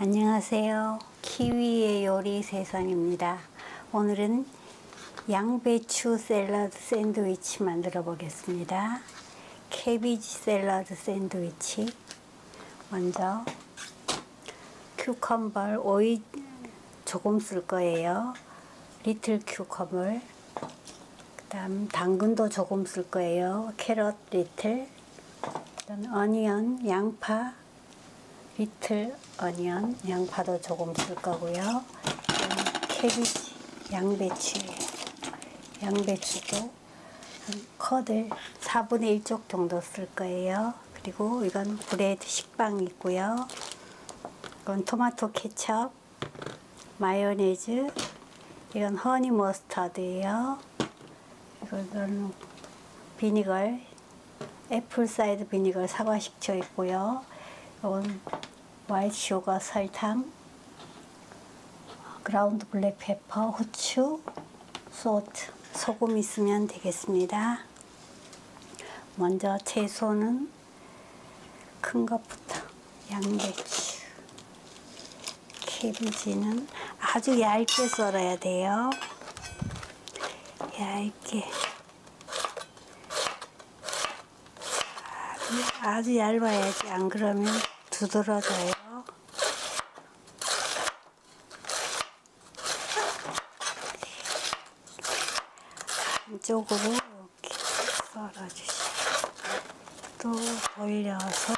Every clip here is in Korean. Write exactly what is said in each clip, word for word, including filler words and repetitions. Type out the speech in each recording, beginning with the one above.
안녕하세요. 키위의 요리 세상입니다. 오늘은 양배추 샐러드 샌드위치 만들어 보겠습니다. 캐비지 샐러드 샌드위치. 먼저 큐컴버 오이 조금 쓸 거예요. 리틀 큐컴버. 그 다음 당근도 조금 쓸 거예요. 캐럿 리틀. 그다음 어니언 양파 리틀 어니언 양파도 조금 쓸 거고요. 캐비지 양배추예요. 양배추도 한 커들 사분의 일 쪽 정도 쓸 거예요. 그리고 이건 브레드 식빵 있고요. 이건 토마토 케첩, 마요네즈, 이건 허니 머스타드예요. 이건 비니걸, 애플 사이드 비니걸 사과 식초 있고요. 이건 화이트 슈거 설탕, 그라운드 블랙 페퍼, 후추, 소트, 소금 있으면 되겠습니다. 먼저 채소는 큰 것부터 양배추, 캐비지는 아주 얇게 썰어야 돼요. 얇게. 아주, 아주 얇아야지. 안 그러면 두드러져요. 한쪽으로 이렇게 썰어주시고 또 돌려서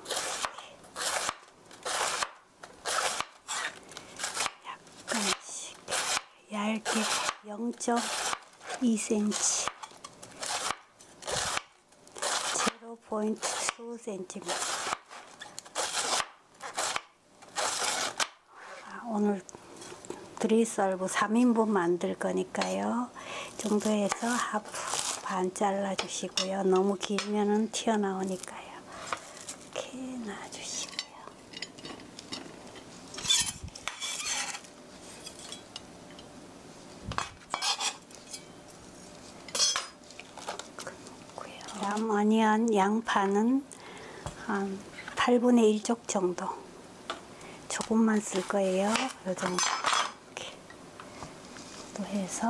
약간씩 얇게 영 점 이 센티미터 영 점 이 센티미터. 아, 오늘 드리썰브 삼 인분 만들 거니까요. 이 정도 해서 하프 반 잘라 주시고요. 너무 길면은 튀어나오니까요. 이렇게 놔주시고요. 다음 어니언 양파는 한 팔분의 일 쪽 정도 조금만 쓸 거예요. 이 정도 이렇게 또 해서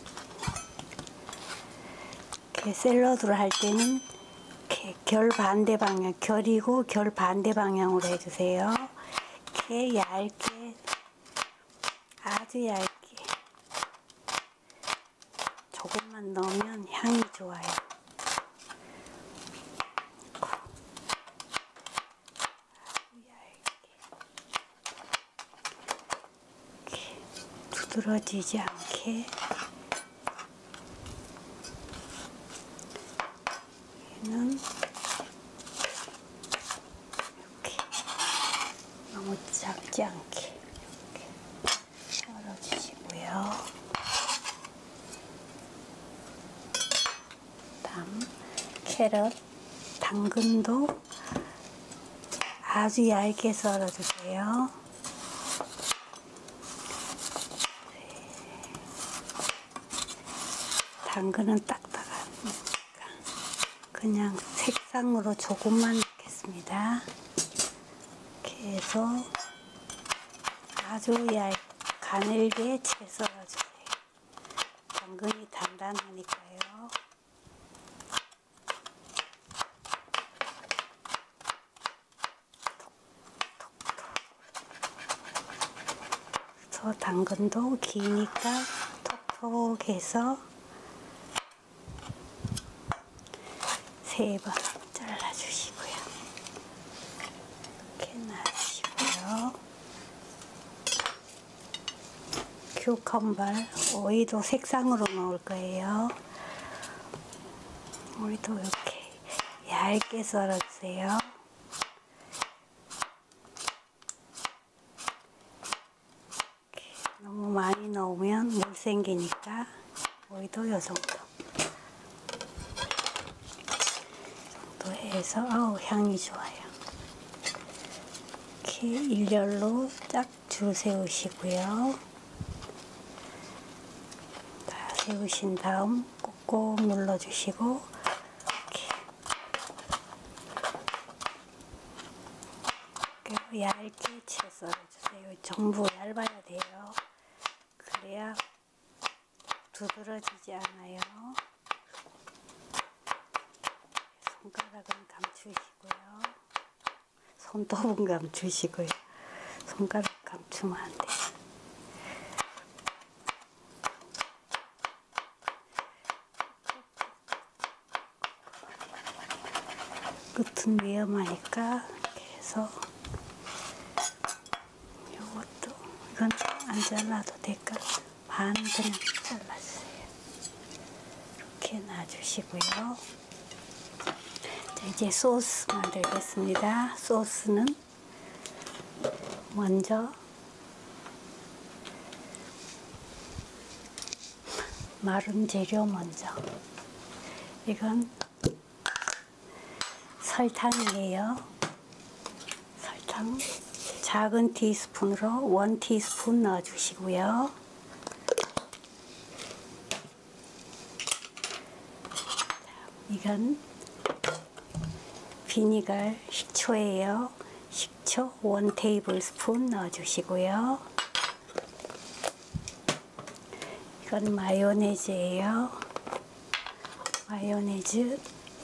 이렇게 샐러드를 할 때는 이렇게 결 반대 방향, 결이고 결 반대 방향으로 해주세요. 이렇게 얇게, 아주 얇게 조금만 넣으면 향이 좋아요. 두드러지지 않게 얘는 이렇게 너무 작지 않게 이렇게 썰어주시고요. 다음 캐럿, 당근도 아주 얇게 썰어주세요. 당근은 딱딱하니까 그냥 색상으로 조금만 넣겠습니다. 이렇게 해서 아주 얇게 가늘게 채 썰어주세요. 당근이 단단하니까요. 톡톡톡. 당근도 기니까 톡톡 해서 세 번 잘라주시고요. 이렇게 놔주시고요. 큐컴버, 오이도 색상으로 넣을 거예요. 오이도 이렇게 얇게 썰어주세요. 이렇게 너무 많이 넣으면 물 생기니까 오이도 요 정도. 해서 아우 향이 좋아요. 이렇게 일렬로 쫙 줄 세우시고요. 다 세우신 다음 꾹꾹 눌러주시고 이렇게 얇게 채 썰어주세요. 전부 얇아야 돼요. 그래야 두드러지지 않아요. 손가락은 감추시고요. 손톱은 감추시고요. 손가락 감추면 안 돼요. 끝은 위험하니까 이렇게 해서 요것도 이건 안 잘라도 될까? 반 그냥 잘라주세요. 이렇게 놔주시고요. 자, 이제 소스 만들겠습니다. 소스는 먼저 마른 재료 먼저. 이건 설탕이에요. 설탕 작은 티스푼으로 원 티스푼 넣어주시고요. 이건 비니갈 식초예요. 식초 원 테이블 스푼 넣어주시고요. 이건 마요네즈예요. 마요네즈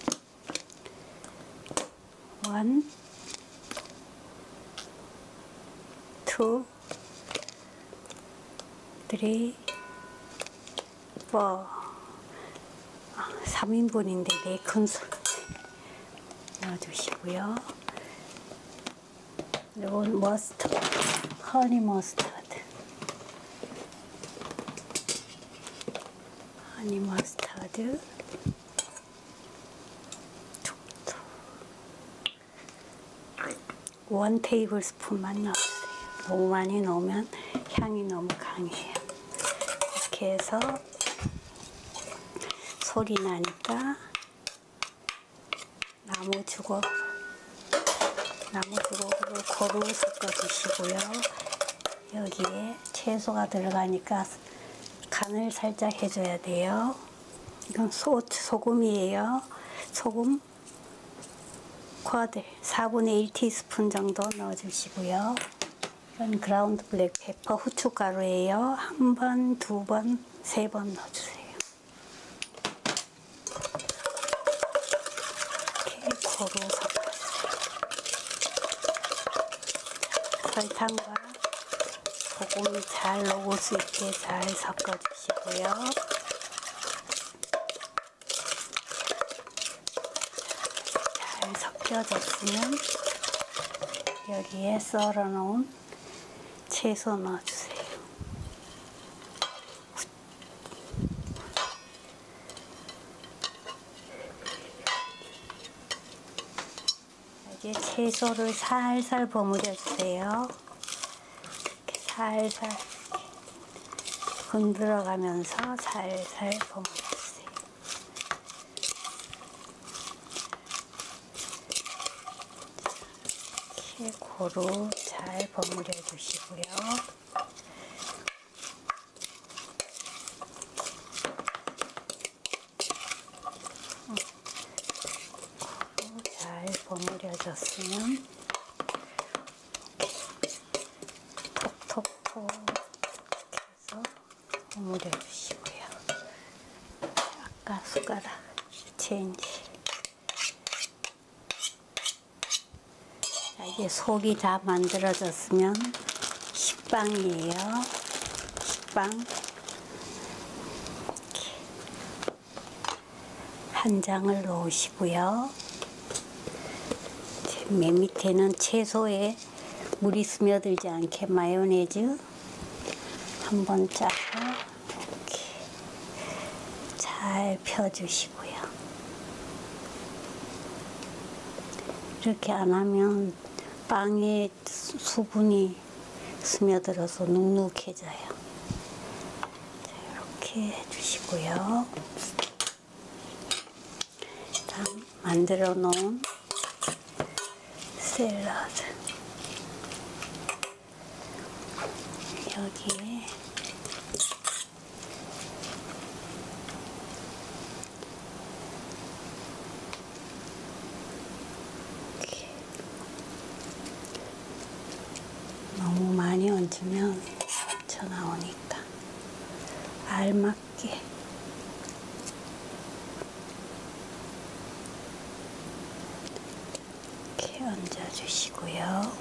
원, 투, 쓰리, 포. 삼 인분인데 네 큰술 넣어주시고요. 이건 머스터드, 허니 머스터드. 허니 머스터드. 원 테이블 스푼만 넣어주세요. 너무 많이 넣으면 향이 너무 강해요. 이렇게 해서 소리 나니까 나무 주걱, 나무 주걱으로 고루 섞어주시고요. 여기에 채소가 들어가니까 간을 살짝 해줘야 돼요. 이건 소, 소금이에요. 소금 쿼드 사분의 일 티스푼 정도 넣어주시고요. 이건 그라운드 블랙 페퍼 후춧가루예요. 한 번, 두 번, 세 번 넣어주세요. 이렇게 고루 섞어주세요. 설탕과 소금이 잘 녹을 수 있게 잘 섞어주시고요. 섞여졌으면 여기에 썰어 놓은 채소 넣어주세요. 이제 채소를 살살 버무려 주세요. 이렇게 살살 흔들어가면서 살살 버무려 주세요. 고루 잘 버무려 주시고요. 고루 잘 버무려졌으면 톡톡톡 해서 버무려 주시고요. 아까 숟가락 체인지. 이제 속이 다 만들어졌으면 식빵이에요. 식빵 이렇게 한 장을 넣으시고요. 맨 밑에는 채소에 물이 스며들지 않게 마요네즈 한번 짜서 이렇게 잘 펴주시고요. 이렇게 안 하면 빵에 수분이 스며들어서 눅눅해져요. 자, 이렇게 해주시고요. 다음 만들어 놓은 샐러드 여기에 얹으면 쳐 나오니까 알맞게 이렇게 얹어주시고요.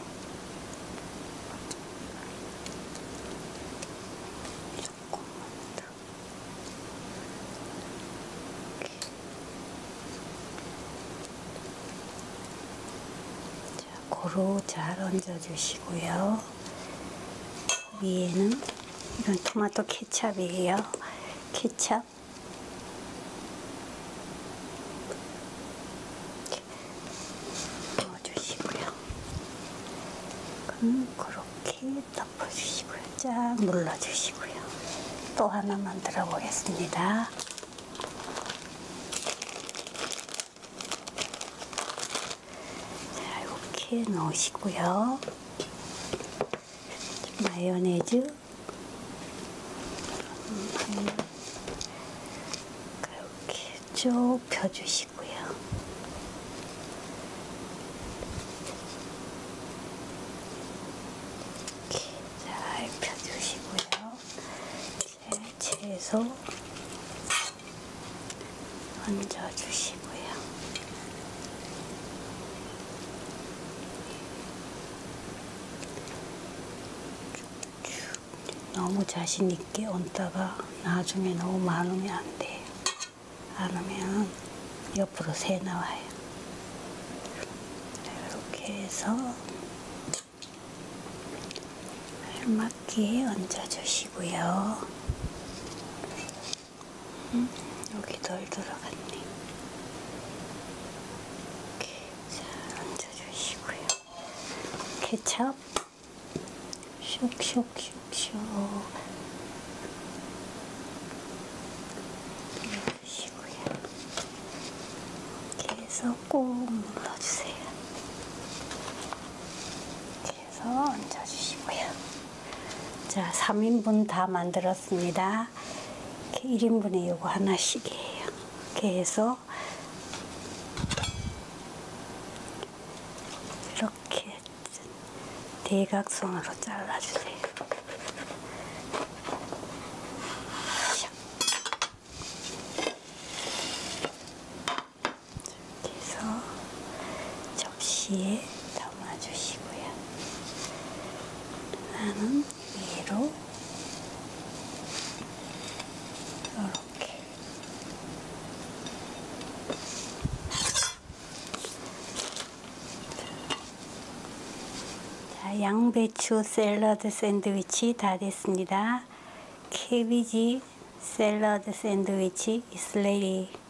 조금만 더. 자, 고루 잘 얹어주시고요. 위에는 이건 토마토 케찹이에요. 케찹 넣어주시고요. 그럼 그렇게 덮어주시고요. 쫙 눌러주시고요. 또 하나 만들어 보겠습니다. 자, 이렇게 넣으시고요. 마요네즈 이렇게 쭉 펴주시고요. 이렇게 잘 펴주시고요. 채소 얹어주시고요. 너무 자신 있게 얹다가 나중에 너무 많으면 안 돼요. 안 하면 옆으로 새 나와요. 이렇게 해서 알맞게 얹어주시고요. 음, 여기 덜 들어갔네. 이렇게 잘 얹어주시고요. 케첩 슉슉슉슉 넣어주시고요. 이렇게 해서 꾹 눌러주세요. 이렇게 해서 얹어주시고요. 자, 삼 인분 다 만들었습니다. 이렇게 일 인분에 이거 하나씩이에요. 이렇게 해서 이렇게 대각선으로 잘라주세요. 이렇게 해서 접시에 담아주시고요. 나는 위로 이렇게 자, 양배추 샐러드 샌드위치 다 됐습니다. 캐비지 샐러드 샌드위치 is ready.